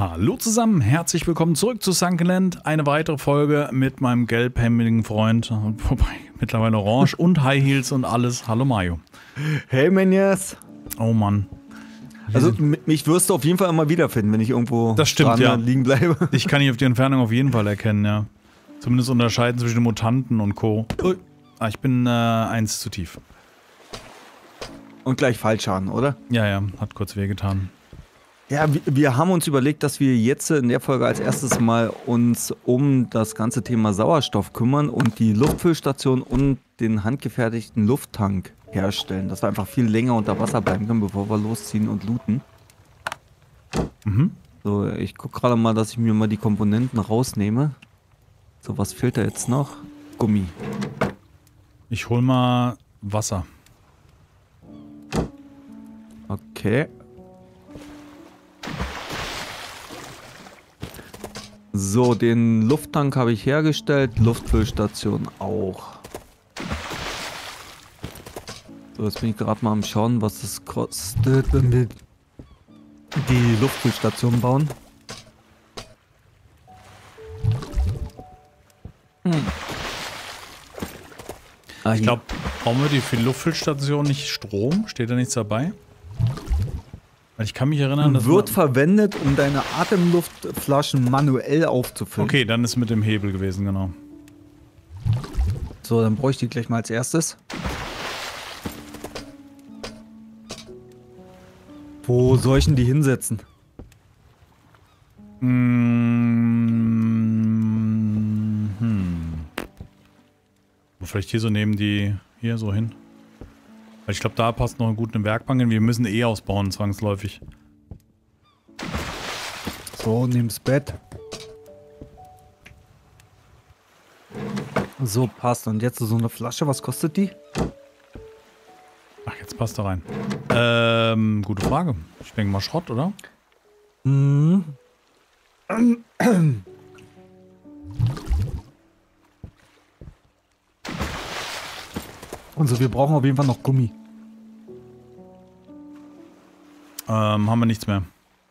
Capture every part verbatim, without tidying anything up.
Hallo zusammen, herzlich willkommen zurück zu Sunkenland. Eine weitere Folge mit meinem gelbhämmigen Freund, wobei mittlerweile orange und High Heels und alles. Hallo Mario. Hey Menjas. Oh Mann. Also mich wirst du auf jeden Fall immer wiederfinden, wenn ich irgendwo das stimmt, ja. liegen bleibe. Ich kann dich auf die Entfernung auf jeden Fall erkennen, ja. Zumindest unterscheiden zwischen den Mutanten und Co. Ah, ich bin äh, eins zu tief. Und gleich Fallschaden, oder? Ja, ja, hat kurz wehgetan. Ja, wir, wir haben uns überlegt, dass wir jetzt in der Folge als erstes mal uns um das ganze Thema Sauerstoff kümmern und die Luftfüllstation und den handgefertigten Lufttank herstellen, dass wir einfach viel länger unter Wasser bleiben können, bevor wir losziehen und looten. Mhm. So, ich gucke gerade mal, dass ich mir mal die Komponenten rausnehme. So, was fehlt da jetzt noch? Gummi. Ich hol mal Wasser. Okay. So, den Lufttank habe ich hergestellt, Luftfüllstation auch. So, jetzt bin ich gerade mal am Schauen, was es kostet, wenn wir die Luftfüllstation bauen. Hm. Ah, Ich glaube, brauchen wir die für die Luftfüllstation nicht Strom? Steht da nichts dabei? Weil ich kann mich erinnern, dass wird verwendet, um deine Atemluftflaschen manuell aufzufüllen. Okay, dann ist es mit dem Hebel gewesen, genau. So, dann bräuchte ich die gleich mal als erstes. Wo soll ich denn die hinsetzen? Mmh, hm. Vielleicht hier so neben die, hier so hin. Weil ich glaube, da passt noch gut eine Werkbank hin. Wir müssen eh ausbauen, zwangsläufig. So, neben das Bett. So, passt. Und jetzt so eine Flasche, was kostet die? Ach, jetzt passt da rein. Ähm, gute Frage. Ich denke mal Schrott, oder? Mhm. Also wir brauchen auf jeden Fall noch Gummi. Ähm, haben wir nichts mehr.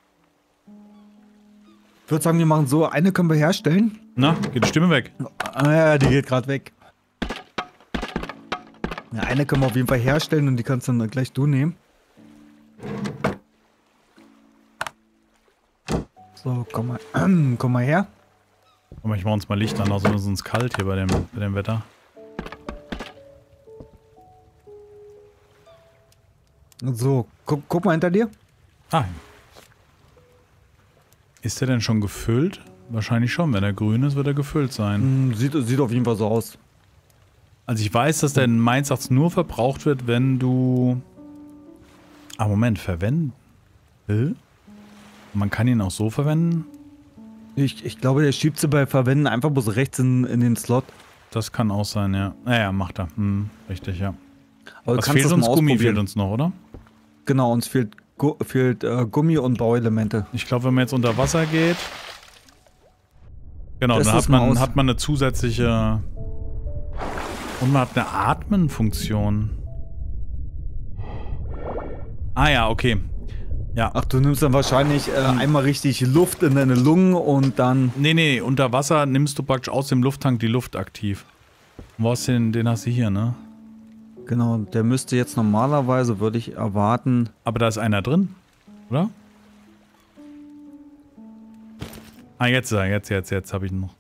Ich würde sagen, wir machen so, eine können wir herstellen. Na, geht die Stimme weg? Ah ja, die geht gerade weg. Ja, eine können wir auf jeden Fall herstellen und die kannst dann gleich du nehmen. So, komm mal, äh, komm mal her. Komm, ich mach uns mal Licht an, außerdem ist es uns kalt hier bei dem, bei dem Wetter. So, guck, guck mal hinter dir. Ah. Ist der denn schon gefüllt? Wahrscheinlich schon. Wenn er grün ist, wird er gefüllt sein. Sieht, sieht auf jeden Fall so aus. Also ich weiß, dass der in Mainz nur verbraucht wird, wenn du... Ah, Moment, verwenden? Will? Man kann ihn auch so verwenden? Ich, ich glaube, der schiebt sie bei Verwenden einfach bloß rechts in, in den Slot. Das kann auch sein, ja. Naja, macht er. Hm, richtig, ja. Aber Was fehlt uns? Gummi fehlt uns noch, oder? Genau, uns fehlt, Gu fehlt äh, Gummi und Bauelemente. Ich glaube, wenn man jetzt unter Wasser geht... Genau, Das dann hat ist mal man, aus. hat man eine zusätzliche... Und man hat eine Atmenfunktion. Ah ja, okay. Ja. Ach, du nimmst dann wahrscheinlich äh, einmal richtig Luft in deine Lungen und dann... Nee, nee, unter Wasser nimmst du praktisch aus dem Lufttank die Luft aktiv. Wo hast du den, den hast du hier, ne? Genau, der müsste jetzt normalerweise, würde ich erwarten... Aber da ist einer drin, oder? Ah, jetzt, jetzt, jetzt, jetzt habe ich ihn noch.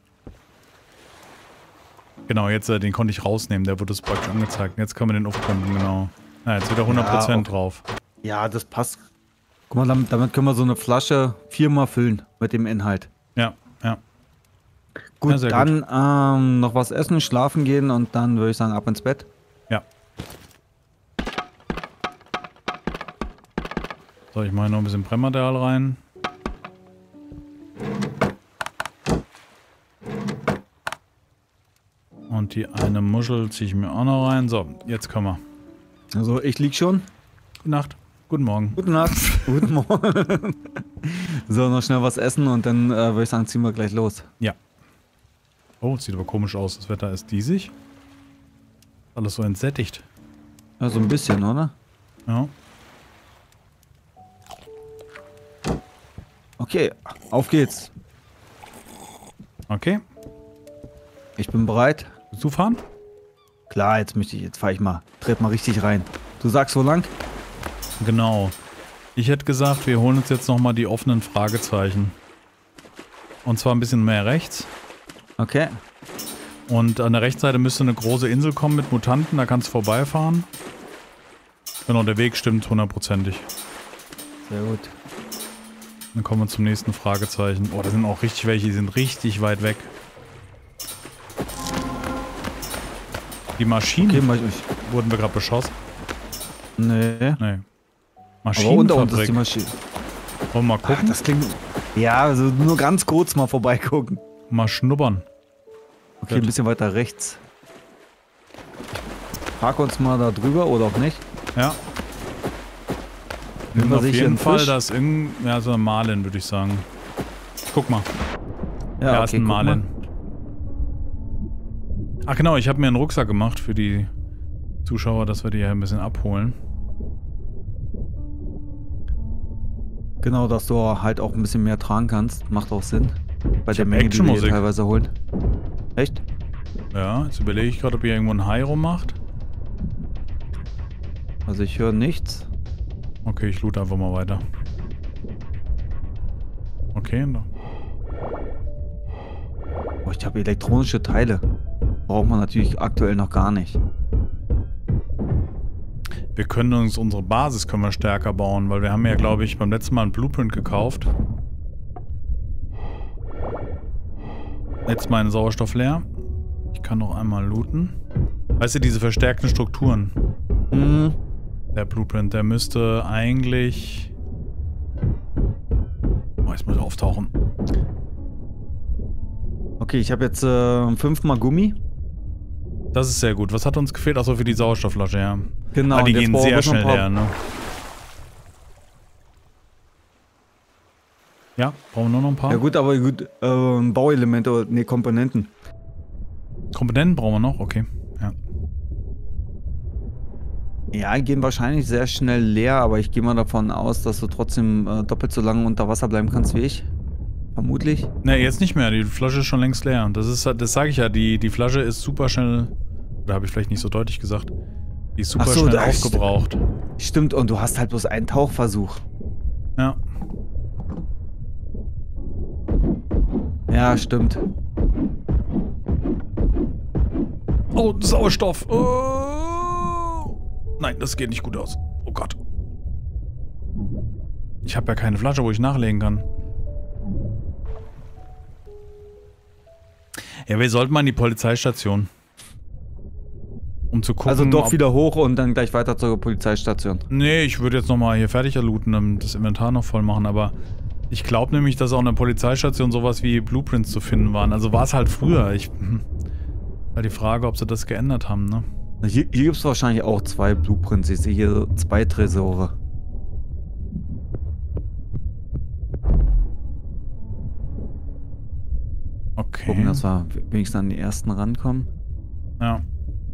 Genau, jetzt, äh, den konnte ich rausnehmen, der wurde es praktisch angezeigt. Jetzt können wir den aufpumpen, genau. Ah, jetzt wieder hundert Prozent Ja, drauf. Ja, das passt. Guck mal, damit, damit können wir so eine Flasche viermal füllen mit dem Inhalt. Ja, ja. Gut, Ja, sehr dann gut. Ähm, noch was essen, schlafen gehen und dann würde ich sagen, ab ins Bett. Ja. So, ich mache noch ein bisschen Brennmaterial rein. Und die eine Muschel ziehe ich mir auch noch rein. So, jetzt können wir. Also ich lieg schon. Gute Nacht. Guten Morgen. Gute Nacht. Guten Morgen. So, noch schnell was essen und dann äh, würde ich sagen, ziehen wir gleich los. Ja. Oh, sieht aber komisch aus. Das Wetter ist diesig. Alles so entsättigt. Ja, so ein bisschen, oder? Ja. Okay, auf geht's. Okay. Ich bin bereit. Willst du fahren? Klar, jetzt möchte ich, jetzt fahre ich mal. Tritt mal richtig rein. Du sagst wo lang? Genau. Ich hätte gesagt, wir holen uns jetzt nochmal die offenen Fragezeichen. Und zwar ein bisschen mehr rechts. Okay. Und an der Rechtsseite müsste eine große Insel kommen mit Mutanten, da kannst du vorbeifahren. Genau, der Weg stimmt hundertprozentig. Sehr gut. Dann kommen wir zum nächsten Fragezeichen. Oh, da sind auch richtig welche, die sind richtig weit weg. Die Maschinen Okay, mach ich. wurden wir gerade beschossen. Nee. Nee. Aber unter uns ist die Maschinenfabrik. Maschine. Wollen wir mal Ach, gucken? das klingt... Ja, also nur ganz kurz mal vorbeigucken. Mal schnuppern. Okay, ein bisschen weiter rechts. Park uns mal da drüber oder auch nicht. Ja. Nehmen Und wir auf sich jeden einen Fall, Fisch? da ist irgendein, ja, so ein Marlin, würde ich sagen. Guck mal. Ja, Da ist ein guck mal. Marlin. Ach genau, ich habe mir einen Rucksack gemacht für die Zuschauer, dass wir die ja ein bisschen abholen. Genau, dass du halt auch ein bisschen mehr tragen kannst. Macht auch Sinn. Bei Ich der hab Menge, die wir hier Actionmusik. teilweise holen. Echt? Ja, jetzt überlege ich gerade, ob hier irgendwo ein Hai rummacht. Also ich höre nichts. Okay, ich loot einfach mal weiter. Okay, no. Oh, ich habe elektronische Teile. Braucht man natürlich aktuell noch gar nicht. Wir können uns unsere Basis können wir stärker bauen, weil wir haben ja, glaube ich, beim letzten Mal einen Blueprint gekauft. Jetzt meinen Sauerstoff leer. Ich kann noch einmal looten. Weißt du, diese verstärkten Strukturen. Mhm. Der Blueprint, der müsste eigentlich... Oh, jetzt muss er auftauchen. Okay, ich habe jetzt äh, fünfmal Gummi. Das ist sehr gut. Was hat uns gefehlt? Achso, für die Sauerstoffflasche, ja. Genau, Ah, die und jetzt gehen brauchen wir sehr noch ein schnell paar- leer, ne? Ja, brauchen wir nur noch ein paar? Ja gut, aber gut, äh, Bauelemente, ne, Komponenten. Komponenten brauchen wir noch? Okay, ja. Ja, die gehen wahrscheinlich sehr schnell leer, aber ich gehe mal davon aus, dass du trotzdem äh, doppelt so lange unter Wasser bleiben kannst wie ich. Vermutlich. Ne, jetzt nicht mehr. Die Flasche ist schon längst leer. Das ist, das sage ich ja. Die, die Flasche ist super schnell. Da habe ich vielleicht nicht so deutlich gesagt. Die ist super Ach so, schnell da- aufgebraucht. Stimmt, und du hast halt bloß einen Tauchversuch. Ja. Ja, stimmt. Oh, Sauerstoff. Oh. Nein, das geht nicht gut aus. Oh Gott. Ich habe ja keine Flasche, wo ich nachlegen kann. Ja, wir sollten mal in die Polizeistation. Um zu gucken, Also doch ob- wieder hoch und dann gleich weiter zur Polizeistation. Nee, ich würde jetzt nochmal hier fertig looten und das Inventar noch voll machen, aber ich glaube nämlich, dass auch in der Polizeistation sowas wie Blueprints zu finden waren. Also war es halt früher. Ich, hm. War die Frage, ob sie das geändert haben, ne? Hier, hier gibt es wahrscheinlich auch zwei Blueprints. Ich sehe hier zwei Tresore. Okay. Gucken, dass wir wenigstens an die ersten rankommen. Ja.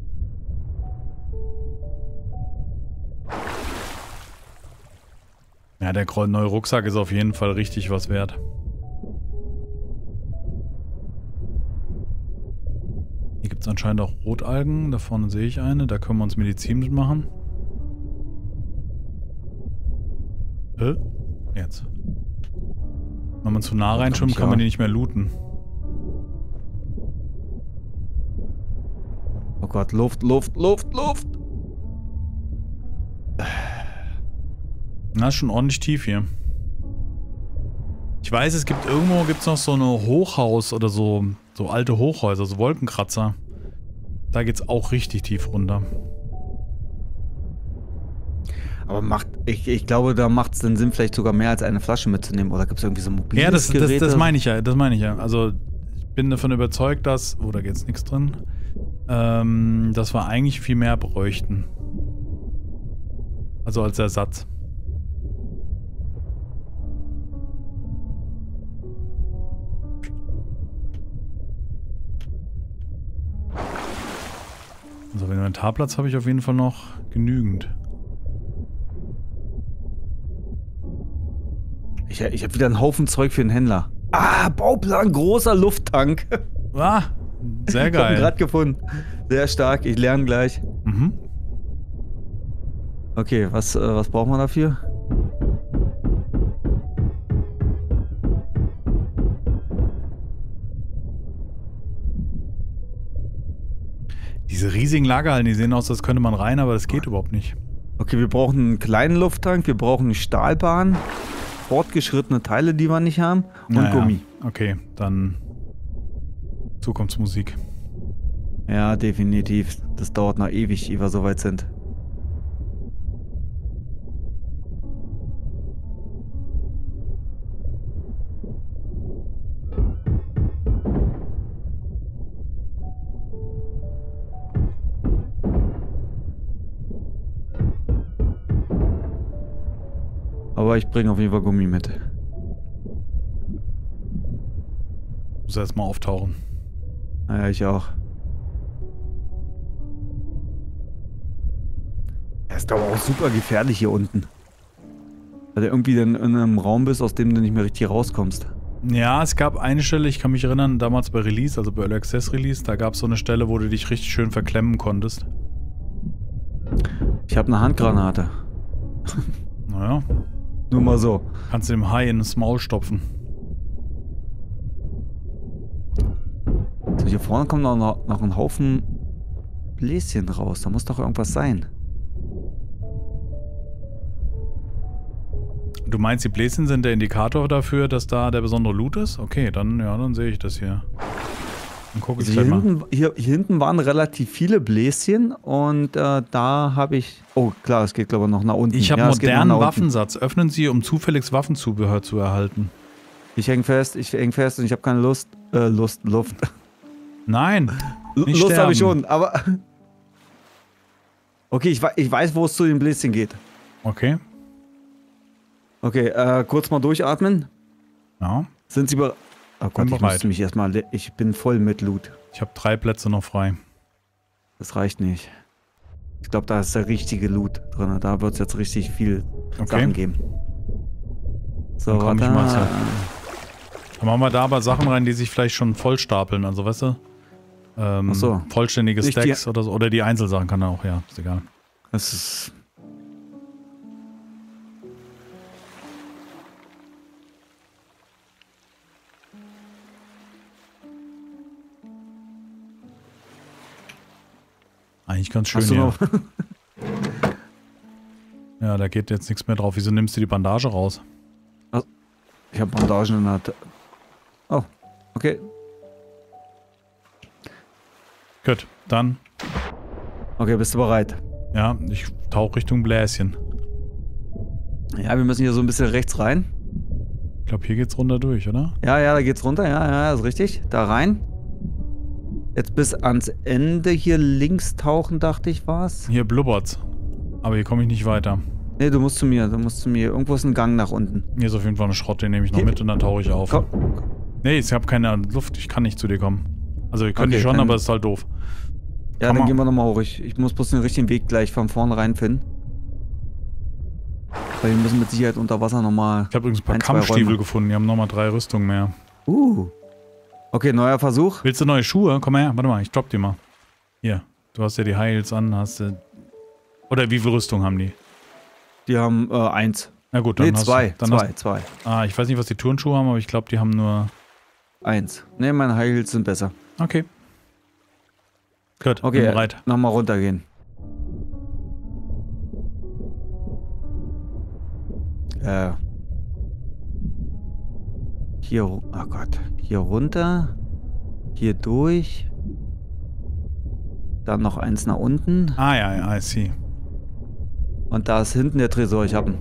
Ja, der gro- neue Rucksack ist auf jeden Fall richtig was wert. Hier gibt es anscheinend auch Rotalgen. Da vorne sehe ich eine. Da können wir uns Medizin mitmachen. Hä? Jetzt. Wenn man zu nah reinschwimmt, kann man die nicht mehr looten. Oh Gott, Luft, Luft, Luft, Luft! Na, ist schon ordentlich tief hier. Ich weiß, es gibt irgendwo gibt's noch so eine Hochhaus oder so, so alte Hochhäuser, so Wolkenkratzer. Da geht's auch richtig tief runter. Aber macht, ich, ich glaube, da macht es den Sinn, vielleicht sogar mehr als eine Flasche mitzunehmen. Oder gibt es irgendwie so mobiles Ja, das, das, Geräte? das meine ich ja, das meine ich ja. Also, ich bin davon überzeugt, dass... Oh, da geht's nichts drin. Ähm, dass wir eigentlich viel mehr bräuchten. Also als Ersatz. Also Inventarplatz habe ich auf jeden Fall noch genügend. Ich Ich, ich habe wieder einen Haufen Zeug für den Händler. Ah, Bauplan, großer Lufttank. Ah, sehr geil. Ich hab ihn gerade gefunden. Sehr stark, ich lerne gleich. Mhm. Okay, was, äh, was braucht man dafür? Diese riesigen Lagerhallen, die sehen aus, als könnte man rein, aber das geht überhaupt nicht. Okay, wir brauchen einen kleinen Lufttank, wir brauchen eine Stahlbahn, fortgeschrittene Teile, die wir nicht haben, und naja. Gummi. Okay, dann Zukunftsmusik. Ja, definitiv. Das dauert noch ewig, ehe wir soweit sind. Aber ich bringe auf jeden Fall Gummi mit. Muss erstmal auftauchen. Naja, ich auch. Es ist aber auch super gefährlich hier unten. Weil du irgendwie dann in einem Raum bist, aus dem du nicht mehr richtig rauskommst. Ja, es gab eine Stelle, ich kann mich erinnern, damals bei Release, also bei Early Access Release, da gab es so eine Stelle, wo du dich richtig schön verklemmen konntest. Ich habe eine Handgranate. Naja. Nur mal so. Kannst du dem Hai ins Maul stopfen. So, hier vorne kommt noch, noch ein Haufen Bläschen raus. Da muss doch irgendwas sein. Du meinst, die Bläschen sind der Indikator dafür, dass da der besondere Loot ist? Okay, dann, ja, dann sehe ich das hier. Dann gucke ich Also hier, gleich mal. hinten, hier, hier hinten waren relativ viele Bläschen und äh, da habe ich... Oh, klar, es geht glaube ich noch nach unten. Ich habe ja, modernen Waffensatz. Öffnen Sie, um zufälliges Waffenzubehör zu erhalten. Ich häng fest, ich häng fest und ich habe keine Lust. Äh, Lust, Luft. Nein, nicht Lust habe ich sterben. schon, aber... Okay, ich, ich weiß, wo es zu den Bläschen geht. Okay. Okay, äh, kurz mal durchatmen. Ja. Sind Sie bereit? Oh Gott, Bin ich bereit. müsste mich erstmal... Ich bin voll mit Loot. Ich habe drei Plätze noch frei. Das reicht nicht. Ich glaube, da ist der richtige Loot drin. Da wird es jetzt richtig viel Okay. Sachen geben. So, Dann komm ich warte. mal zu. Dann machen wir da aber Sachen rein, die sich vielleicht schon voll stapeln. Also, weißt du? Ähm, Ach so. Vollständige Nicht die- Stacks oder so. Oder die Einzelsachen kann er auch, ja. Ist egal. Das ist... Eigentlich ganz schön Hast du hier. noch... Ja, da geht jetzt nichts mehr drauf. Wieso nimmst du die Bandage raus? Ich habe Bandagen in der... Ta- Oh, okay. Gut, dann. Okay, bist du bereit? Ja, ich tauche Richtung Bläschen. Ja, wir müssen hier so ein bisschen rechts rein. Ich glaube, hier geht's runter durch, oder? Ja, ja, da geht's runter. Ja, ja, ist richtig. Da rein. Jetzt bis ans Ende hier links tauchen, dachte ich, war's. Hier blubbert's. Aber hier komme ich nicht weiter. Nee, du musst zu mir. Du musst zu mir. Irgendwo ist ein Gang nach unten. Hier ist auf jeden Fall ein Schrott, den nehme ich noch Hier- mit und dann tauche ich auf. Komm. Nee, ich habe keine Luft, ich kann nicht zu dir kommen. Also ihr könnt Okay, ich schon, dann- aber es ist halt doof. Ja, Komm dann mal. gehen wir nochmal hoch. Ich, ich muss bloß den richtigen Weg gleich von vorne reinfinden. Weil wir müssen mit Sicherheit unter Wasser nochmal... Ich habe übrigens ein paar ein, zwei Kampfstiefel Räume. gefunden, die haben nochmal drei Rüstungen mehr. Uh. Okay, neuer Versuch. Willst du neue Schuhe? Komm mal her, warte mal, ich drop die mal. Hier, du hast ja die Heils an, hast du... Oder wie viel Rüstung haben die? Die haben äh, eins. Na gut, dann Nee, hast zwei. du... Dann zwei, Hast, zwei. ah, ich weiß nicht, was die Turnschuhe haben, aber ich glaube, die haben nur... Eins. Ne, meine High Heels sind besser. Okay. Gut, Okay, bin bereit. nochmal runtergehen. Äh. Hier, ru- oh Gott. Hier runter. Hier durch. Dann noch eins nach unten. Ah ja, ja, I see. Und da ist hinten der Tresor. Ich hab ihn.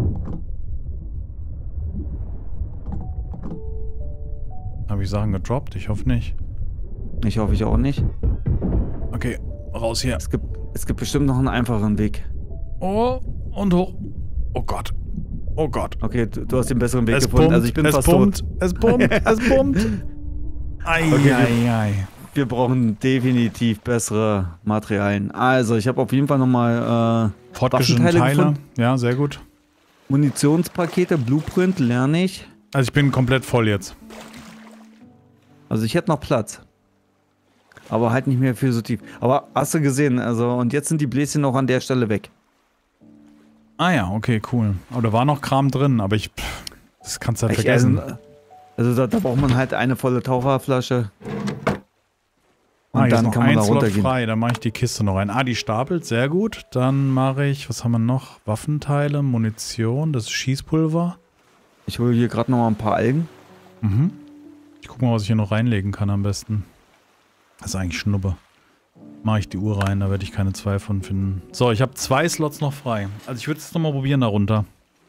Habe ich Sachen gedroppt? Ich hoffe nicht. Ich hoffe, ich auch nicht. Okay, raus hier. Es gibt, es gibt bestimmt noch einen einfacheren Weg. Oh, und hoch. Oh Gott. Oh Gott. Okay, du, du hast den besseren Weg Es gefunden. pumpt, Also ich bin es fast pumpt, tot. es pumpt, es pumpt. Ei, Okay, ei, ei. Wir brauchen definitiv bessere Materialien. Also, ich habe auf jeden Fall nochmal äh, Fortgeschrittene Waffenteile Teile. gefunden. Ja, sehr gut. Munitionspakete, Blueprint, lerne ich. Also ich bin komplett voll jetzt. Also ich hätte noch Platz. Aber halt nicht mehr viel so tief. Aber hast du gesehen, also und jetzt sind die Bläschen noch an der Stelle weg. Ah ja, okay, cool. Aber da war noch Kram drin, aber ich... Pff, das kannst du halt Ich, vergessen. Also, also da, da braucht man halt eine volle Taucherflasche. Und ah, hier dann ist noch kann man ein da Slot runtergehen. frei, dann mache ich die Kiste noch rein. Ah, die stapelt, sehr gut. Dann mache ich, was haben wir noch? Waffenteile, Munition, das ist Schießpulver. Ich hole hier gerade noch mal ein paar Algen. Mhm. Ich guck mal, was ich hier noch reinlegen kann am besten. Das ist eigentlich Schnuppe. Mache ich die Uhr rein, da werde ich keine zwei von finden. So, ich habe zwei Slots noch frei. Also ich würde es nochmal probieren da runter.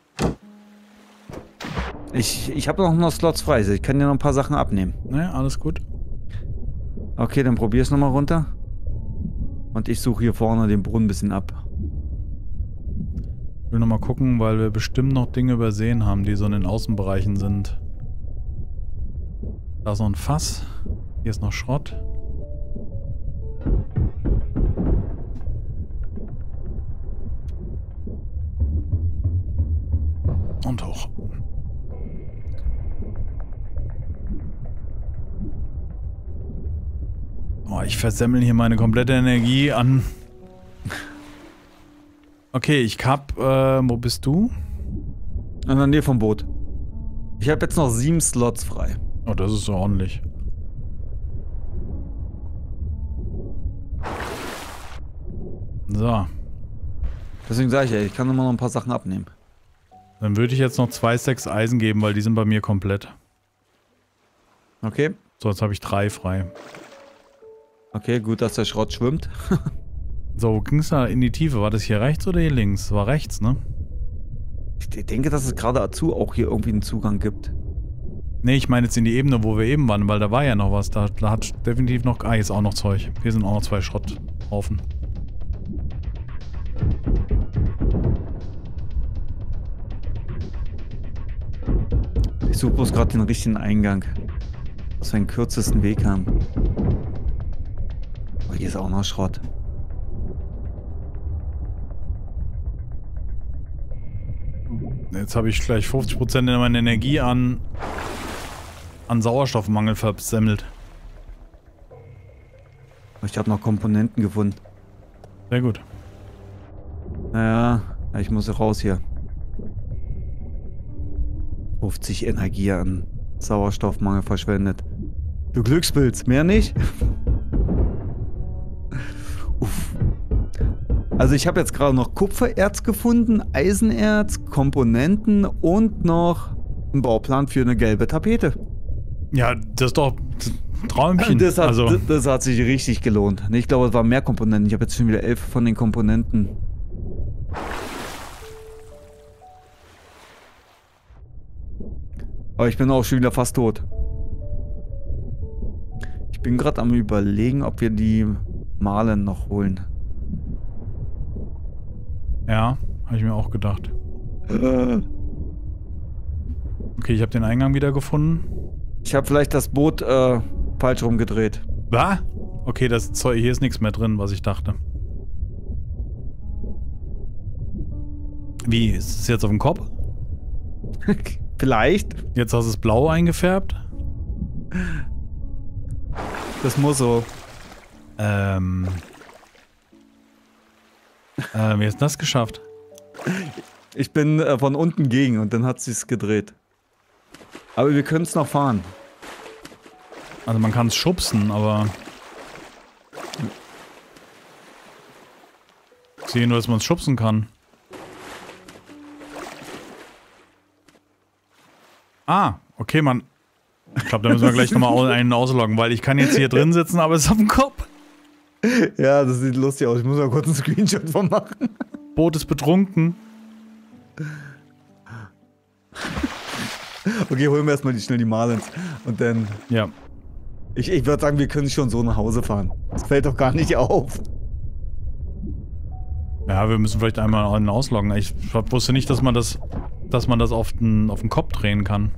Ich, ich habe noch noch Slots frei. Ich kann dir noch ein paar Sachen abnehmen. Naja, alles gut. Okay, dann probier's nochmal runter. Und ich suche hier vorne den Brunnen ein bisschen ab. Ich will nochmal gucken, weil wir bestimmt noch Dinge übersehen haben, die so in den Außenbereichen sind. Da ist noch ein Fass. Hier ist noch Schrott. Und hoch. Oh, ich versemmel hier meine komplette Energie an... Okay, ich hab... Äh, wo bist du? In der Nähe vom Boot. Ich habe jetzt noch sieben Slots frei. Oh, das ist so ordentlich. So. Deswegen sage ich ja, ich kann immer noch ein paar Sachen abnehmen. Dann würde ich jetzt noch zwei Stacks Eisen geben, weil die sind bei mir komplett. Okay. So, jetzt habe ich drei frei. Okay, gut, dass der Schrott schwimmt. So, wo ging es da in die Tiefe? War das hier rechts oder hier links? War rechts, ne? Ich denke, dass es gerade dazu auch hier irgendwie einen Zugang gibt. Ne, ich meine jetzt in die Ebene, wo wir eben waren, weil da war ja noch was. Da, da hat definitiv noch... Ah, hier ist auch noch Zeug. Hier sind auch noch zwei Schrotthaufen. Ich suche bloß gerade den richtigen Eingang. Dass wir den kürzesten Weg haben. Oh, hier ist auch noch Schrott. Jetzt habe ich gleich fünfzig Prozent meiner Energie an... an Sauerstoffmangel versemmelt. Ich habe noch Komponenten gefunden. Sehr gut. Naja, ich muss raus hier. fünfzig Energie an Sauerstoffmangel verschwendet. Du Glückspilz, mehr nicht? Uff. Also ich habe jetzt gerade noch Kupfererz gefunden, Eisenerz, Komponenten und noch einen Bauplan für eine gelbe Tapete. Ja, das ist doch ein Träumchen. Das hat, also. das, das hat sich richtig gelohnt. Ich glaube, es waren mehr Komponenten. Ich habe jetzt schon wieder elf von den Komponenten. Aber ich bin auch schon wieder fast tot. Ich bin gerade am Überlegen, ob wir die Malen noch holen. Ja, habe ich mir auch gedacht. Äh. Okay, ich habe den Eingang wieder gefunden. Ich habe vielleicht das Boot äh, falsch rumgedreht. Was? Okay, das Zeug, hier ist nichts mehr drin, was ich dachte. Wie, ist es jetzt auf dem Kopf? Vielleicht. Jetzt hast du es blau eingefärbt? Das muss so. Ähm... äh, wie hast du das geschafft? Ich bin äh, von unten gegen und dann hat sie es gedreht. Aber wir können es noch fahren. Also man kann es schubsen, aber... Ich sehe nur, dass man es schubsen kann. Ah, okay, man... Ich glaube, da müssen wir gleich nochmal einen ausloggen, weil ich kann jetzt hier drin sitzen, aber es ist auf dem Kopf. Ja, das sieht lustig aus. Ich muss mal kurz einen Screenshot von machen. Boot ist betrunken. Okay, holen wir erstmal die, schnell die Marlins. Und dann... Ja. Ich, ich würde sagen, wir können schon so nach Hause fahren. Das fällt doch gar nicht auf. Ja, wir müssen vielleicht einmal einen ausloggen. Ich wusste nicht, dass man das, dass man das auf den, auf den Kopf drehen kann.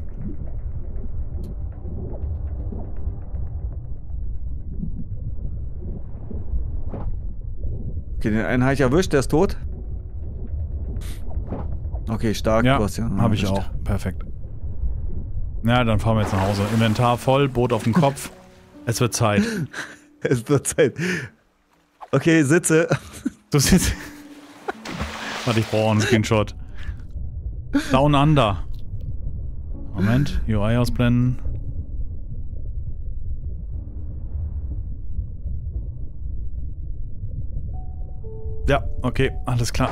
Okay, den einen habe ich erwischt, der ist tot. Okay, stark. Ja, du hast ja habe ich auch. Perfekt. Ja, dann fahren wir jetzt nach Hause. Inventar voll, Boot auf dem Kopf. Es wird Zeit. Es wird Zeit. Okay, sitze. Du sitzt. Warte, ich brauche einen Screenshot. Down Under. Moment, U I ausblenden. Ja, okay, alles klar.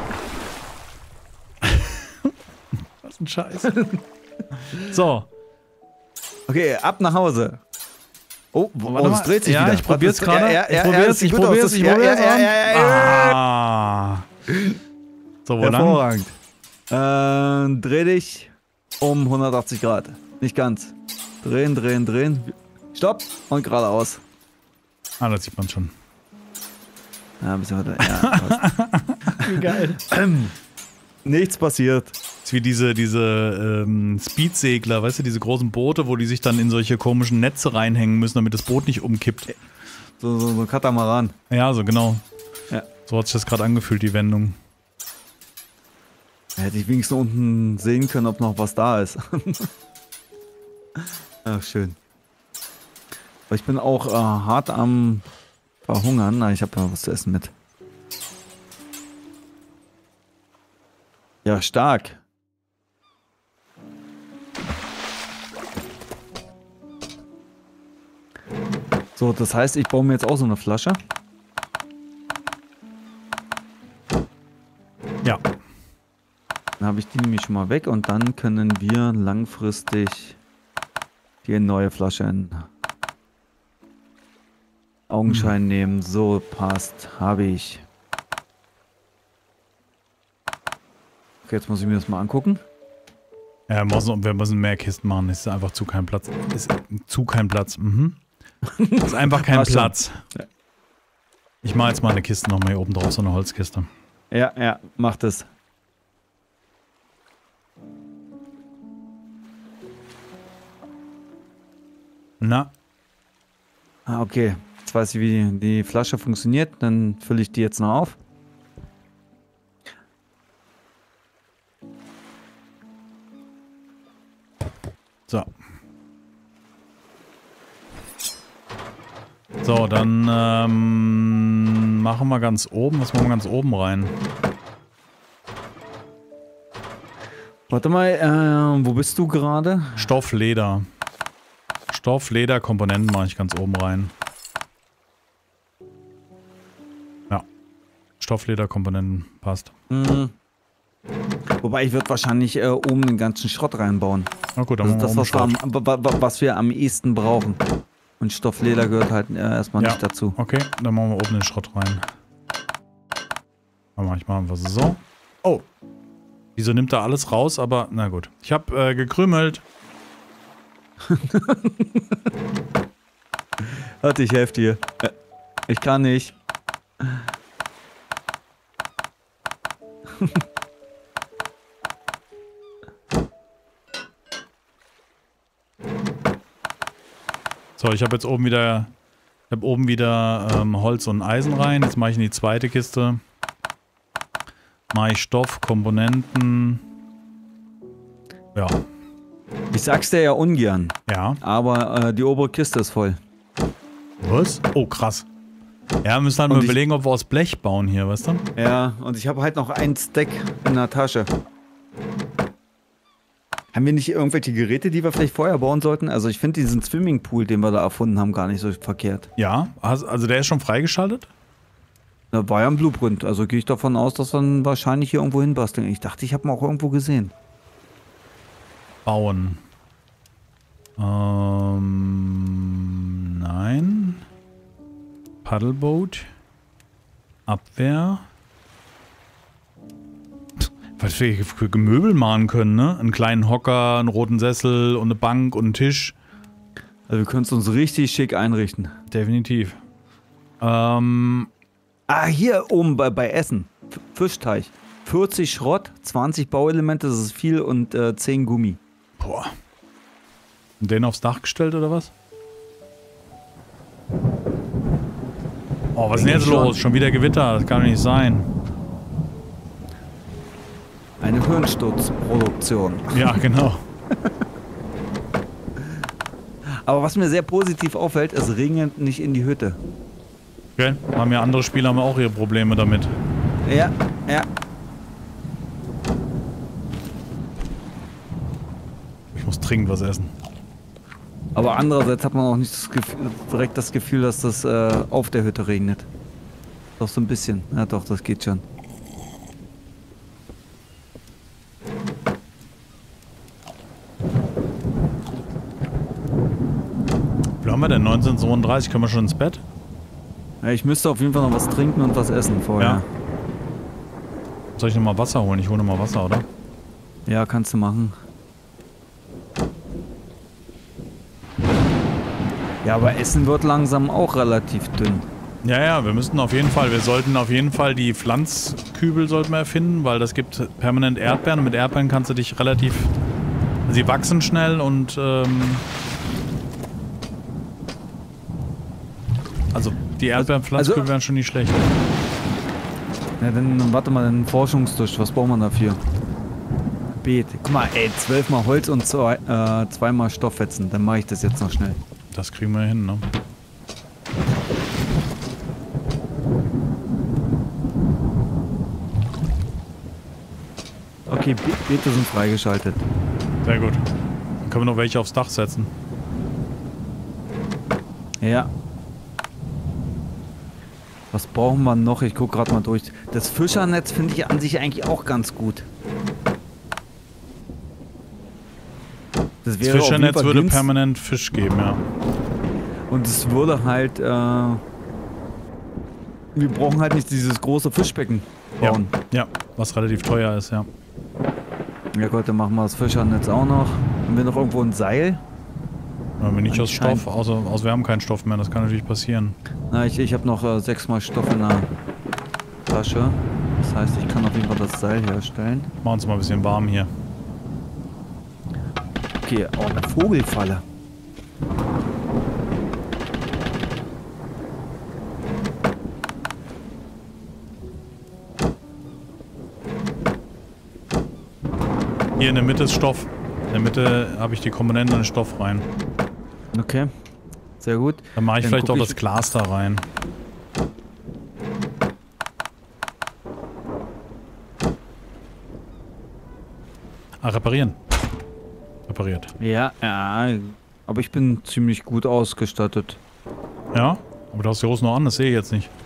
Was ein Scheiß. So. Okay, ab nach Hause. Oh, Warte oh, mal. es dreht sich ja, wieder. ich probier's Warte, gerade. ja, ja, ich ja, probier's, ja, ich sieht gut aus. probier's, ich Ja, probier's. ja, ja, ja, ja. Ah. So, wo lang? Hervorragend. Äh, dreh dich um hundertachtzig Grad. Nicht ganz. Drehen, drehen, drehen. Stopp und geradeaus. Ah, das sieht man schon. Ja, ein bisschen weiter. Ja, passt. Wie geil. Ähm, nichts passiert. Das ist wie diese, diese ähm, Speedsegler, weißt du, diese großen Boote, wo die sich dann in solche komischen Netze reinhängen müssen, damit das Boot nicht umkippt. So, so, so ein Katamaran. Ja, so genau. Ja. So hat sich das gerade angefühlt, die Wendung. Hätte ich wenigstens unten sehen können, ob noch was da ist. Ach, schön. Aber ich bin auch äh, hart am verhungern. Na, ich habe ja was zu essen mit. Ja, stark. So, das heißt, ich baue mir jetzt auch so eine Flasche. Ja. Dann habe ich die nämlich schon mal weg und dann können wir langfristig die neue Flasche in Augenschein hm. nehmen. So, passt. Habe ich. Okay, jetzt muss ich mir das mal angucken. Ja, wir müssen, wir müssen mehr Kisten machen. Es ist einfach zu kein Platz. Ist zu kein Platz. Mhm. Ist einfach kein Passt Platz. schon. Ich mache jetzt mal eine Kiste nochmal hier oben drauf, so eine Holzkiste. Ja, ja, macht es. Na? Ah, okay. Jetzt weiß ich, wie die Flasche funktioniert. Dann fülle ich die jetzt noch auf. So. So, dann ähm, machen wir ganz oben. Was machen wir ganz oben rein? Warte mal, äh, wo bist du gerade? Stoff, Leder. Stoff, Leder, Komponenten mache ich ganz oben rein. Ja. Stoff, Leder, Komponenten. Passt. Mhm. Wobei ich würde wahrscheinlich äh, oben den ganzen Schrott reinbauen. Na gut, dann Das ist machen das, wir was oben wir, am, wa- wa- was wir am ehesten brauchen. Und Stoffleder gehört halt äh, erstmal Ja. nicht dazu. Okay, dann machen wir oben den Schrott rein. Dann mache ich mal was so. Oh. Wieso nimmt er alles raus? Aber, na gut. Ich habe äh, gekrümelt. Warte, ich helfe dir. Äh, Ich kann nicht. So, ich habe jetzt oben wieder, ich habe oben wieder ähm, Holz und Eisen rein. Jetzt mache ich in die zweite Kiste. Mache ich Stoff, Komponenten. Ja. Ich sag's dir ja ungern, Ja. aber äh, die obere Kiste ist voll. Was? Oh, krass. Ja, wir müssen halt Und mal ich- überlegen, ob wir aus Blech bauen hier, weißt du? Ja, und ich habe halt noch ein Stack in der Tasche. Haben wir nicht irgendwelche Geräte, die wir vielleicht vorher bauen sollten? Also ich finde diesen Swimmingpool, den wir da erfunden haben, gar nicht so verkehrt. Ja. Hast- Also der ist schon freigeschaltet? Da war ja ein Blueprint, also gehe ich davon aus, dass wir ihn wahrscheinlich hier irgendwo hinbasteln. Ich dachte, ich habe ihn auch irgendwo gesehen. Bauen. Ähm, nein. Paddleboat. Abwehr. Was wir für Gemöbel machen können, ne? Einen kleinen Hocker, einen roten Sessel und eine Bank und einen Tisch. Also wir können es uns richtig schick einrichten. Definitiv. Ähm, Ah, hier oben bei, bei Essen. F Fischteich. vierzig Schrott, zwanzig Bauelemente, das ist viel, und äh, zehn Gummi. boah. Und den aufs Dach gestellt oder was? Oh, was ist denn jetzt Schon. los? Schon wieder Gewitter, das kann doch nicht sein. Eine Höhen Einsturzproduktion. Ja, genau. Aber was mir sehr positiv auffällt, es regnet nicht in die Hütte. Okay. Haben ja andere Spieler haben auch ihre Probleme damit. Ja, ja. Ich muss dringend was essen. Aber andererseits hat man auch nicht das Gefühl, direkt das Gefühl, dass das äh, auf der Hütte regnet. Doch so ein bisschen. Ja doch, das geht schon. Wie haben wir denn? neunzehn Uhr zweiunddreißig, können wir schon ins Bett? Ja, ich müsste auf jeden Fall noch was trinken und was essen vorher. Ja. Soll ich nochmal Wasser holen? Ich hole nochmal Wasser, oder? Ja, kannst du machen. Ja, aber Essen wird langsam auch relativ dünn. Ja, ja, wir müssten auf jeden Fall, wir sollten auf jeden Fall die Pflanzkübel sollten wir erfinden, weil das gibt permanent Erdbeeren. Mit Erdbeeren kannst du dich relativ, sie wachsen schnell und ähm, also die Erdbeerenpflanzkübel also, wären schon nicht schlecht. Ja, dann warte mal, einen Forschungstisch, was braucht man dafür? Beet. Guck mal, ey, zwölfmal Holz und zwei, äh, zweimal Stofffetzen, dann mache ich das jetzt noch schnell. Das kriegen wir hin, ne? Okay, Be Beete sind freigeschaltet. Sehr gut. Dann können wir noch welche aufs Dach setzen. Ja. Was brauchen wir noch? Ich gucke gerade mal durch. Das Fischernetz finde ich an sich eigentlich auch ganz gut. Das, das Fischernetz würde Günst. permanent Fisch geben, ja. Und es würde halt, äh, wir brauchen halt nicht dieses große Fischbecken bauen. Ja, ja, was relativ teuer ist, ja. Ja Gott, dann machen wir das Fischernetz auch noch. Haben wir noch irgendwo ein Seil? Ja, wir nicht aus Stoff, außer, außer wir haben keinen Stoff mehr, das kann natürlich passieren. Na, ich, ich habe noch äh, sechsmal Stoff in der Tasche. Das heißt, ich kann auf jeden Fall das Seil herstellen. Machen uns mal ein bisschen warm hier. Okay, oh, eine Vogelfalle. Hier in der Mitte ist Stoff. In der Mitte habe ich die Komponenten in den Stoff rein. Okay, sehr gut. Dann mache ich Dann vielleicht auch das Glas da rein. Ah, reparieren. Repariert. Ja, ja, aber ich bin ziemlich gut ausgestattet. Ja? Aber du hast die Hose noch an, das sehe ich jetzt nicht.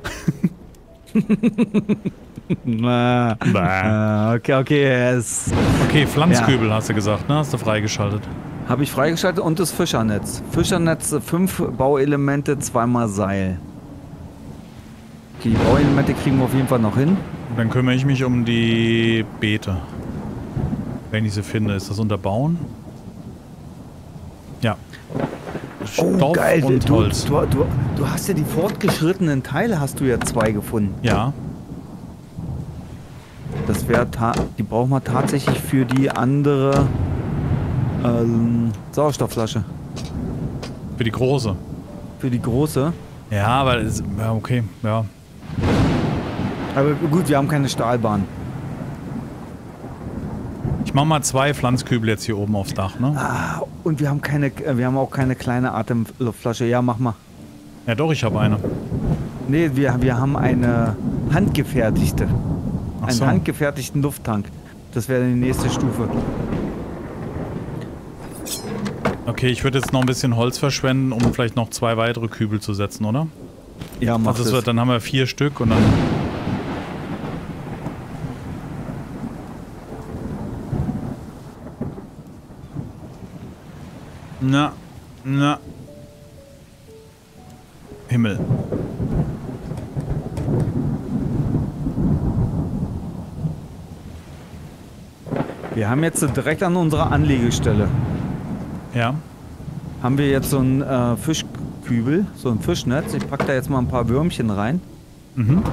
Na, äh, okay, okay, es Okay, Pflanzkübel ja. hast du gesagt, ne? Hast du freigeschaltet. Habe ich freigeschaltet und das Fischernetz. Fischernetz, fünf Bauelemente, zweimal Seil. Okay, die Bauelemente kriegen wir auf jeden Fall noch hin. Dann kümmere ich mich um die Beete. Wenn ich sie finde, ist das unter Bauen? Ja. Oh, Stoff geil. und du, Holz. Du, du, du hast ja die fortgeschrittenen Teile, hast du ja zwei gefunden. Ja. Das wäre, die brauchen wir tatsächlich für die andere ähm, Sauerstoffflasche. Für die große? Für die große? Ja, weil es, ja, okay, ja. Aber gut, wir haben keine Stahlbahn. Ich mach mal zwei Pflanzkübel jetzt hier oben aufs Dach, ne? Ah, und wir haben keine, wir haben auch keine kleine Atemluftflasche. Ja, mach mal. Ja doch, ich habe eine. Nee, wir, wir haben eine handgefertigte. Ach einen so. handgefertigten Lufttank. Das wäre die nächste Stufe. Okay, ich würde jetzt noch ein bisschen Holz verschwenden, um vielleicht noch zwei weitere Kübel zu setzen, oder? Ja, mach also das. Wird, dann haben wir vier Stück und dann... Na, na. Himmel. Wir haben jetzt direkt an unserer Anlegestelle. Ja. Haben wir jetzt so ein äh, Fischkübel, so ein Fischnetz. Ich packe da jetzt mal ein paar Würmchen rein. Mhm.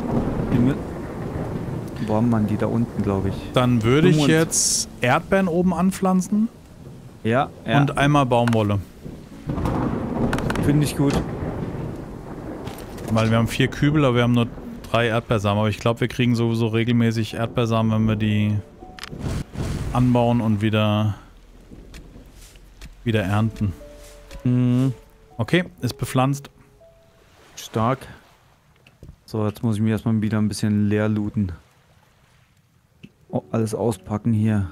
Die, wo haben man die da unten, glaube ich? Dann würde ich jetzt Erdbeeren oben anpflanzen. Ja, ja. Und einmal Baumwolle. Finde ich gut. Weil wir haben vier Kübel, aber wir haben nur drei Erdbeersamen. Aber ich glaube, wir kriegen sowieso regelmäßig Erdbeersamen, wenn wir die anbauen und wieder, wieder ernten. Mhm. Okay, ist bepflanzt. Stark. So, jetzt muss ich mir erstmal wieder ein bisschen leer looten. Oh, alles auspacken hier.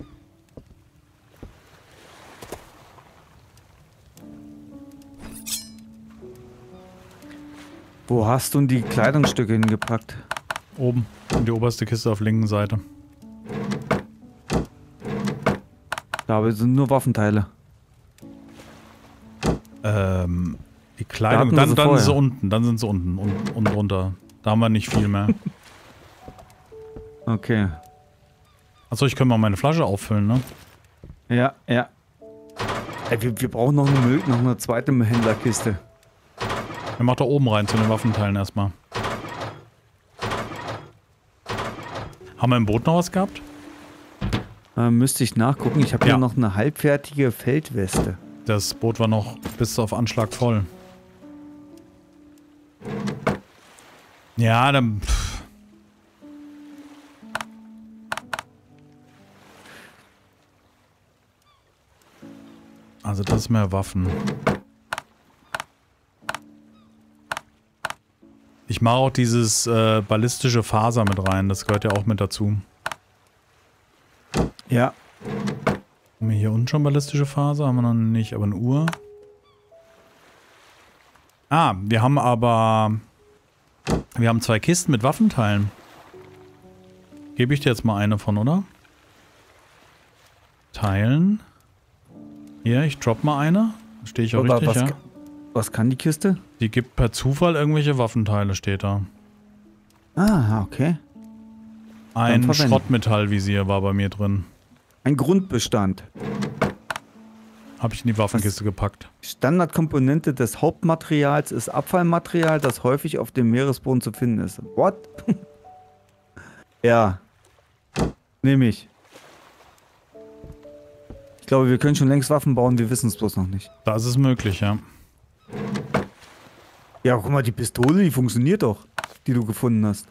Wo hast du denn die Kleidungsstücke hingepackt? Oben, in die oberste Kiste auf linken Seite. Da sind nur Waffenteile. Ähm, die Kleidung, Da dann, hatten wir sie dann vorher. sind sie unten, dann sind sie unten und, und drunter. Da haben wir nicht viel mehr. Okay. Achso, ich könnte mal meine Flasche auffüllen, ne? Ja, ja. Ey, wir, wir brauchen noch eine, Mö- noch eine zweite Händlerkiste. Er macht da oben rein zu den Waffenteilen erstmal. Haben wir im Boot noch was gehabt? Äh, müsste ich nachgucken. Ich habe Ja. hier noch eine halbfertige Feldweste. Das Boot war noch bis auf Anschlag voll. Ja, dann... Pff. Also das ist mehr Waffen. Ich mache auch dieses äh, ballistische Faser mit rein. Das gehört ja auch mit dazu. Ja. Haben wir hier unten schon ballistische Faser? Haben wir noch nicht, aber eine Uhr. Ah, wir haben aber... Wir haben zwei Kisten mit Waffenteilen. Gebe ich dir jetzt mal eine von, oder? Teilen. Hier, ich drop mal eine. Stehe ich auch Aber richtig, was, ja? ka- was kann die Kiste? Die gibt per Zufall irgendwelche Waffenteile, steht da. Ah, okay. Ein verwenden. Schrottmetallvisier war bei mir drin. Ein Grundbestand. Habe ich in die Waffenkiste gepackt. Standardkomponente des Hauptmaterials ist Abfallmaterial, das häufig auf dem Meeresboden zu finden ist. What? Ja. Nehme ich. Ich glaube, wir können schon längst Waffen bauen, wir wissen es bloß noch nicht. Das ist möglich, ja. Ja, guck mal, die Pistole, die funktioniert doch, die du gefunden hast.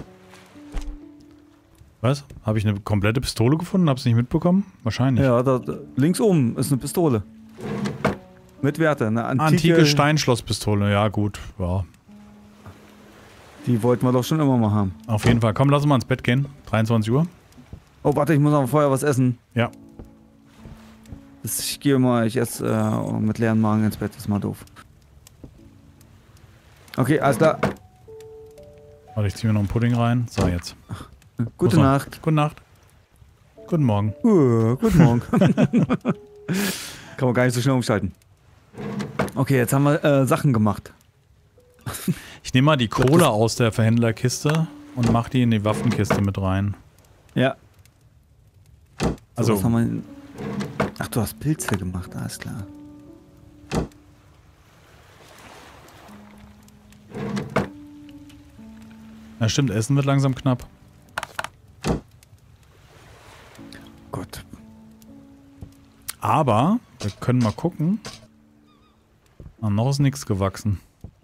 Was? Habe ich eine komplette Pistole gefunden? Hab's nicht mitbekommen? Wahrscheinlich. Ja, da, da, links oben ist eine Pistole. Mit Werte, eine antike, Antike Steinschlosspistole, ja gut. Ja. Die wollten wir doch schon immer mal haben. Auf jeden Fall. Komm, lass uns mal ins Bett gehen. dreiundzwanzig Uhr. Oh, warte, ich muss aber vorher was essen. Ja. Das, ich gehe mal, ich esse äh, mit leeren Magen ins Bett, das ist mal doof. Okay, alles klar. Warte, ich ziehe mir noch einen Pudding rein. So, jetzt. Gute Muss noch. Nacht. Gute Nacht. Guten Morgen. Uh, guten Morgen. Kann man gar nicht so schnell umschalten. Okay, jetzt haben wir äh, Sachen gemacht. Ich nehme mal die Kohle aus der Verhändlerkiste und mache die in die Waffenkiste mit rein. Ja. Also, So, was haben wir denn? Ach, du hast Pilze gemacht, alles klar. ja stimmt, Essen wird langsam knapp. Gott. Aber, wir können mal gucken. Ah, noch ist nichts gewachsen.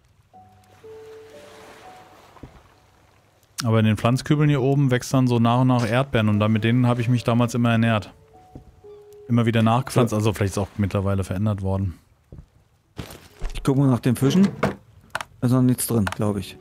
Aber in den Pflanzkübeln hier oben wächst dann so nach und nach Erdbeeren und dann mit denen habe ich mich damals immer ernährt. Immer wieder nachgepflanzt, also vielleicht ist auch mittlerweile verändert worden. Ich gucke mal nach den Fischen. Da ist noch nichts drin, glaube ich.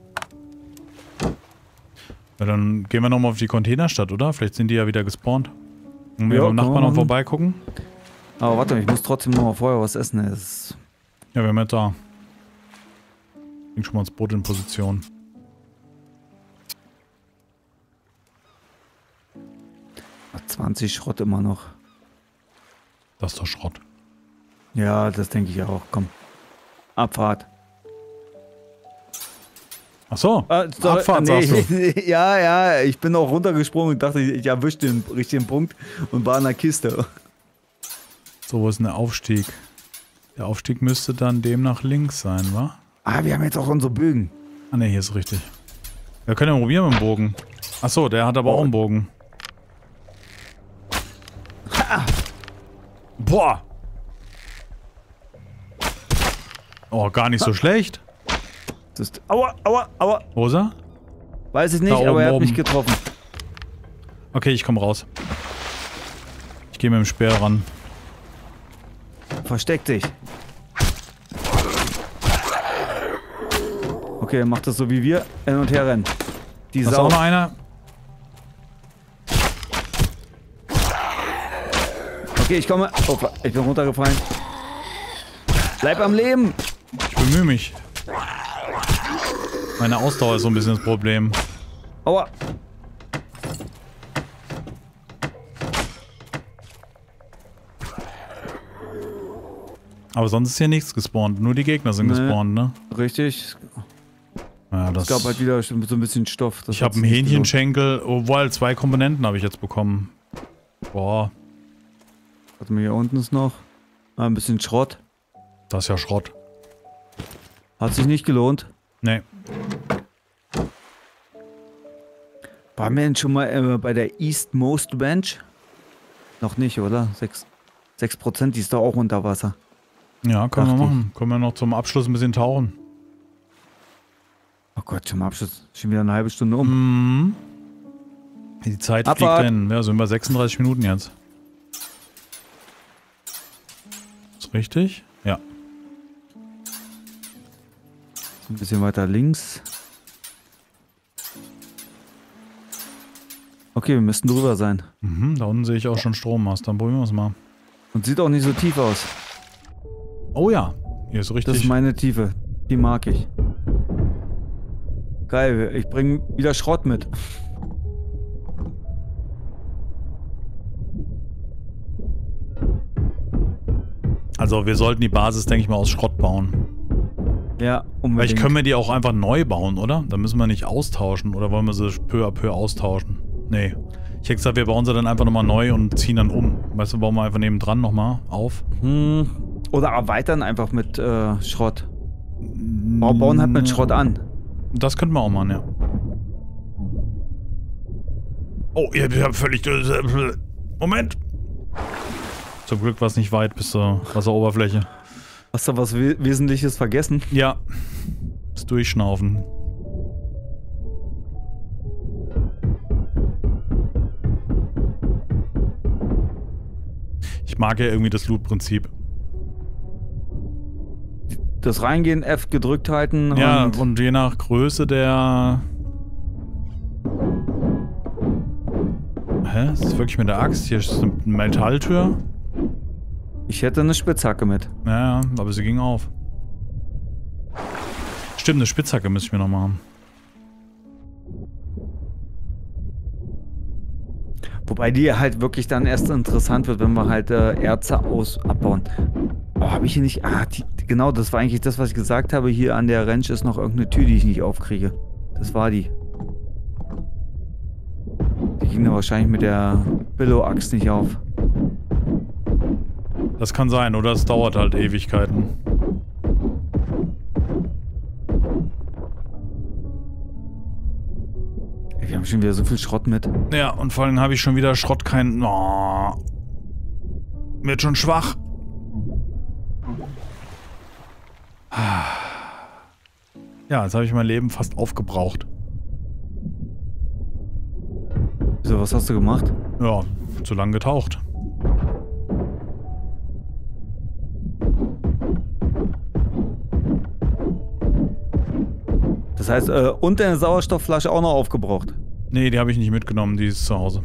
Ja, dann gehen wir nochmal auf die Containerstadt, oder? Vielleicht sind die ja wieder gespawnt. Und wir Ja, beim kann Nachbarn man noch machen. vorbeigucken. Aber warte, ich muss trotzdem noch mal vorher was essen. Es ist Ja, wir haben jetzt da. Bring schon mal das Boot in Position. zwanzig Schrott immer noch. Das ist doch Schrott. Ja, das denke ich auch. Komm. Abfahrt. Ach so, Ah, sorry, Abfahrt nee, sagst du. Ja, ja, ich bin auch runtergesprungen und dachte, ich erwische den richtigen Punkt und war in der Kiste. So, wo ist denn der Aufstieg? Der Aufstieg müsste dann demnach links sein, wa? Ah, wir haben jetzt auch unsere Bögen. Ah ne, hier ist richtig. Wir können ja probieren mit dem Bogen. Ach so, der hat aber Oh. auch einen Bogen. Boah! Oh, gar nicht so schlecht. Das ist, aua, aua, aua. Wo ist er? Weiß ich nicht, Da oben, aber er hat oben. mich getroffen. Okay, ich komme raus. Ich gehe mit dem Speer ran. Versteck dich. Okay, mach das so wie wir. Hin und her rennen. Die Da ist Sau. auch noch einer. Okay, ich komme. Oh, ich bin runtergefallen. Bleib am Leben. Ich bemühe mich. Meine Ausdauer ist so ein bisschen das Problem. Aua. Aber sonst ist hier nichts gespawnt. Nur die Gegner sind Nee. gespawnt, ne? Richtig. Ja, das Es gab halt wieder so ein bisschen Stoff. Das ich habe hat's einen nicht gelohnt. Hähnchenschenkel. Obwohl, zwei Komponenten habe ich jetzt bekommen. Boah, Warte mal, hier unten ist noch. Ah, ein bisschen Schrott. das ist ja Schrott. Hat sich nicht gelohnt. Nee. Waren wir denn schon mal äh, bei der Eastmost Bench? Noch nicht, oder? sechs Prozent, die ist doch auch unter Wasser. Ja, können wir Dachte machen. Können wir noch zum Abschluss ein bisschen tauchen. Oh Gott, zum Abschluss. Schon wieder eine halbe Stunde um. Mhm. Die Zeit Abfahrt. fliegt hin. Ja, sind wir sechsunddreißig Minuten jetzt. Ist richtig? Ja. Ein bisschen weiter links. Okay, wir müssten drüber sein. Mhm, da unten sehe ich auch schon Strommast. Dann probieren wir es mal. Und sieht auch nicht so tief aus. Oh ja, hier ist Das richtig. ist meine Tiefe. Die mag ich. Geil, ich bringe wieder Schrott mit. Also wir sollten die Basis, denke ich mal, aus Schrott bauen. Ja, unbedingt. Vielleicht können wir die auch einfach neu bauen, oder? Da müssen wir nicht austauschen. Oder wollen wir sie peu à peu austauschen? Nee. Ich hätte gesagt, wir bauen sie dann einfach nochmal neu und ziehen dann um. Weißt du, bauen wir einfach nebendran nochmal auf. Hm. Oder erweitern einfach mit äh, Schrott. Bau- Bauen halt mit Schrott an. Das könnten wir auch machen, ja. Oh, ihr habt völlig... Moment! Zum Glück war es nicht weit bis zur Wasseroberfläche. Hast du was We Wesentliches vergessen? Ja. Das Durchschnaufen. Ich mag ja irgendwie das Loot-Prinzip. Das Reingehen, F gedrückt halten Ja, und... und je nach Größe der... Hä? Ist das wirklich mit der Axt? Hier ist eine Metalltür. Ich hätte eine Spitzhacke mit. Ja, ja, aber sie ging auf. Stimmt, eine Spitzhacke müsste ich mir noch machen. Wobei die halt wirklich dann erst interessant wird, wenn wir halt äh, Erze aus abbauen. Oh, habe ich hier nicht... Ah, die, genau, das war eigentlich das, was ich gesagt habe. Hier an der Ranch ist noch irgendeine Tür, die ich nicht aufkriege. Das war die. Die ging da wahrscheinlich mit der Billo-Axt nicht auf. Das kann sein, oder es dauert halt Ewigkeiten. Ey, wir haben schon wieder so viel Schrott mit. Ja, und vor allem habe ich schon wieder Schrott kein... Oh. Wird schon schwach. Ja, jetzt habe ich mein Leben fast aufgebraucht. So, was hast du gemacht? Ja, zu lang getaucht. Das heißt, äh, und deine Sauerstoffflasche auch noch aufgebraucht. Nee, die habe ich nicht mitgenommen, die ist zu Hause.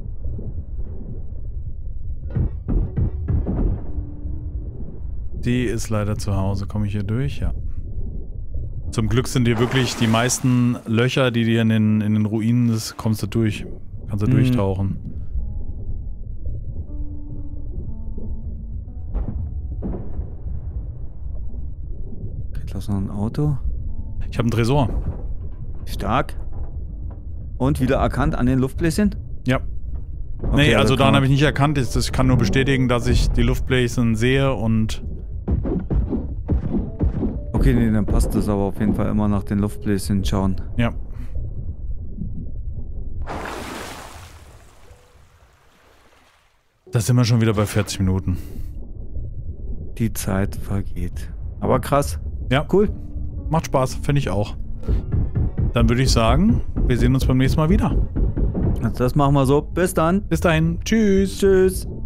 Die ist leider zu Hause. Komme ich hier durch? Ja. Zum Glück sind hier wirklich die meisten Löcher, die dir in den, in den Ruinen ist, kommst du durch. Kannst du Hm. durchtauchen. Okay, lass noch ein Auto. Ich habe einen Tresor. Stark. Und wieder erkannt an den Luftbläschen? Ja. Okay, Nee, also kann daran man- habe ich nicht erkannt. Ich ich kann nur bestätigen, dass ich die Luftbläschen sehe und... Okay, nee, dann passt das aber auf jeden Fall immer nach den Luftbläschen schauen. Ja. Da sind wir schon wieder bei vierzig Minuten. Die Zeit vergeht. Aber krass. Ja. Cool. Macht Spaß, finde ich auch. Dann würde ich sagen, wir sehen uns beim nächsten Mal wieder. Also das machen wir so. Bis dann. Bis dahin. Tschüss. Tschüss.